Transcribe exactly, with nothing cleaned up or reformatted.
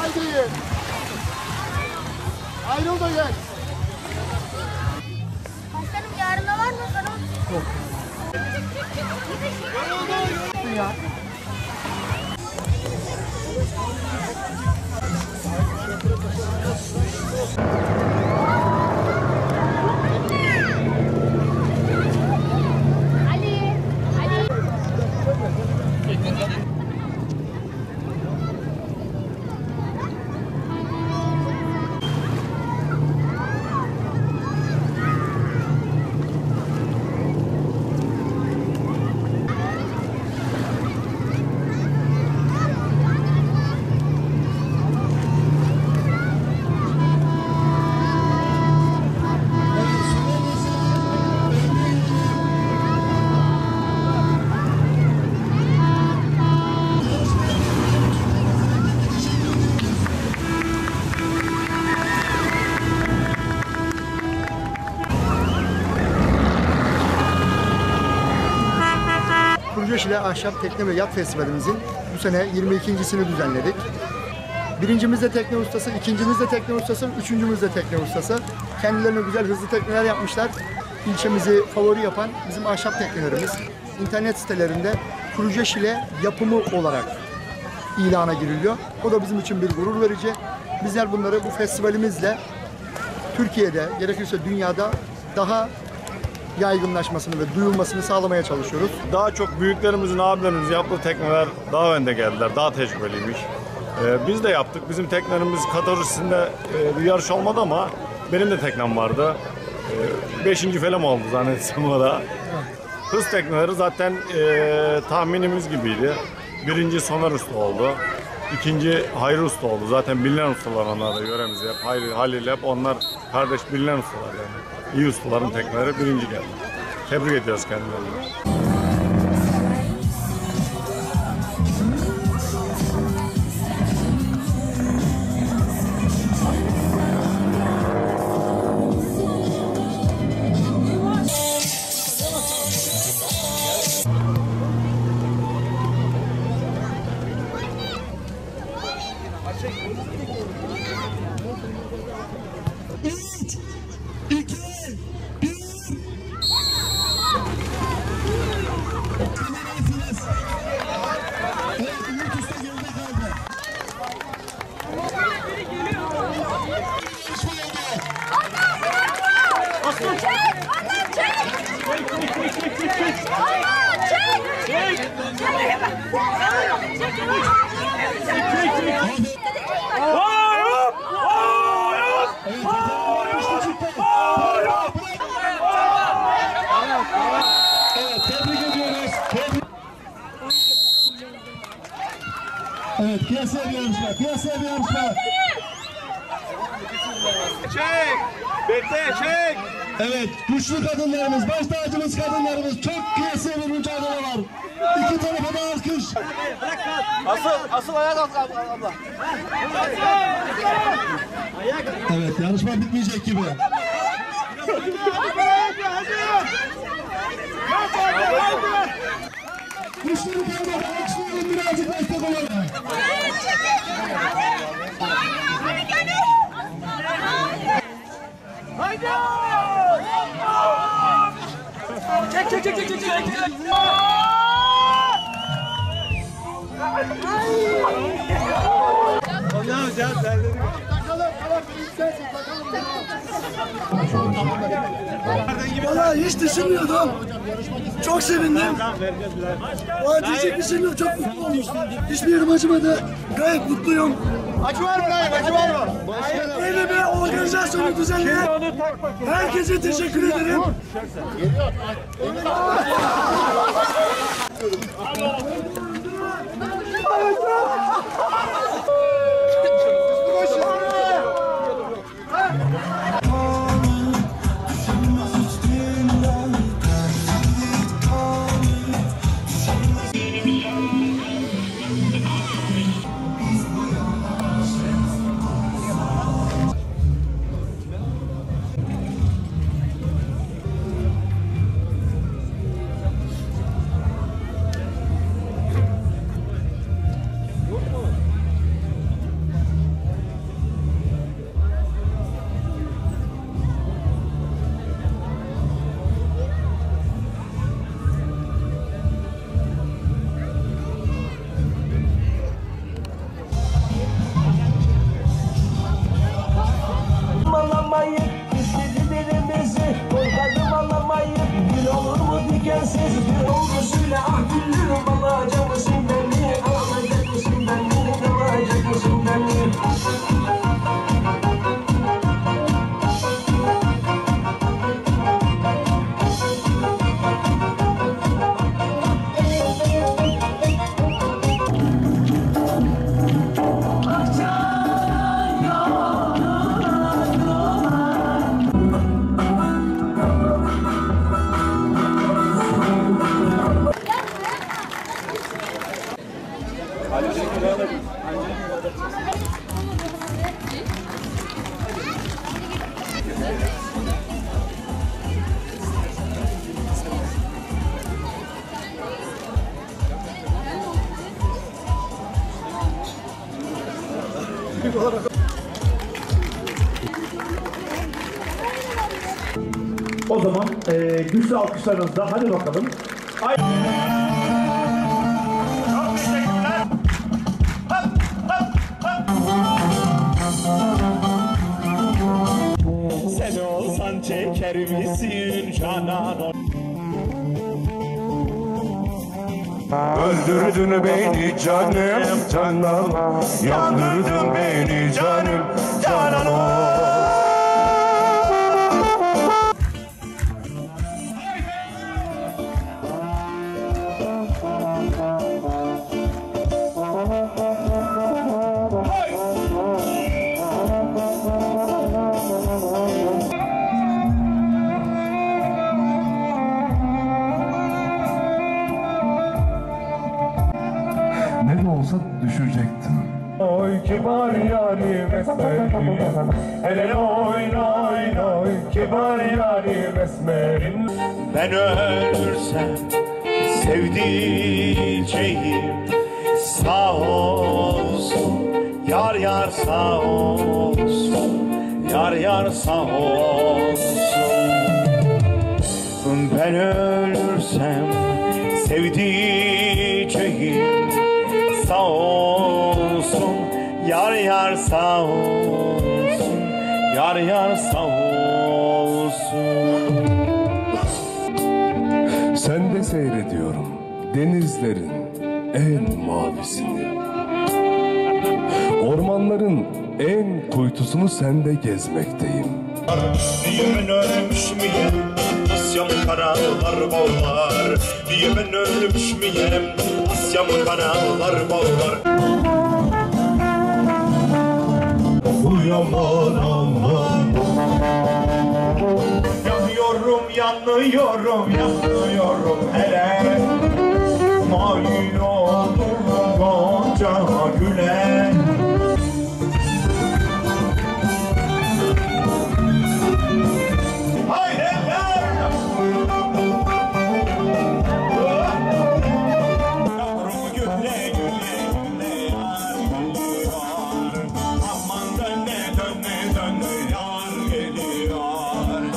Haydi. Ayrıl da gel. Başkanım yarın da var mı sana? Yok. Ya. Şile Ahşap Tekne ve Yat Festivalimizin bu sene yirmi ikincisini düzenledik. Birincimiz de tekne ustası, ikincimiz de tekne ustası, üçüncümüz de tekne ustası. Kendilerine güzel hızlı tekneler yapmışlar. İlçemizi favori yapan bizim ahşap teknelerimiz. İnternet sitelerinde Proje Şile yapımı olarak ilana giriliyor. O da bizim için bir gurur verici. Bizler bunları bu festivalimizle Türkiye'de, gerekirse dünyada daha yaygınlaşmasını ve duyulmasını sağlamaya çalışıyoruz. Daha çok büyüklerimizin, abilerimizin yaptığı tekneler daha önde geldiler, daha tecrübeliymiş. Ee, biz de yaptık. Bizim teknelerimiz kategorisinde e, bir yarış olmadı ama benim de teknem vardı. E, beşinci falan oldu zannetsem o da. Hız tekneleri zaten e, tahminimiz gibiydi. Birinci Soner Usta oldu. İkinci Hayri Usta oldu. Zaten bilinen ustalar onlar da yöremizde. Hep Hayri, Halil hep onlar kardeş bilinen ustalar yani. İyi ustaların tekneleri birinci geldi. Tebrik ediyoruz kendilerini. Evet, piyasaya bir yarışma, piyasaya bir yarışma. Çek! Bekle, çek! Evet, güçlü kadınlarımız, baş tacımız kadınlarımız, çok piyasaya bir mücadele var. İki tarafa da alkış. Asıl, asıl ayağa kalk abla. Evet, yarışma bitmeyecek gibi. Güçlü kadınlar, alkışlayalım birazcık destek olalım. Haydi! Çek çek çek çek çek çek. Hocam sen sen Takalım, tamam, istersin, takalım. Vallahi hiç düşünmüyordum. Çok sevindim. O diyecek bir şeyim yok, çok mutlu oldum. Hiçbir yerim acımadı. Gayet mutluyum. Acı var mı dayı, acı var mı? Böyle bir organizasyonu düzenleyen herkese teşekkür ederim. sensiz bir oldu söyle ah güllüm alacak mısın beni alacak mısın beni alacak mısın beni. O zaman e, güçlü alkışlarınızla hadi bakalım. Ay Çok teşekkürler. Hop, hop, hop. Sen olsan çeker misin canan? Öldürdün beni canım canım, yandırdın beni canım canım. Ne de olsa düşecektim. Oy kibar yarim esmerim, hele oy oy oy kibar yarim esmerim. Ben ölürsem sevdiceğim sağ olsun, yar yar sağ olsun, yar yar sağ olsun. Ben ölürsem sevdiceğim sağ olsun, yar yar sağ olsun, yar yar sağ olsun. Sen de seyrediyorum denizlerin en mavisini, ormanların en kuytusunu sende gezmekteyim. Diye ben ölmüş müyem, Asya'mın karalar bağlar. Diye ben ölmüş müyem, Asya'mın karalar bağlar. Uyaman aman, yanıyorum yanıyorum yanıyorum hele.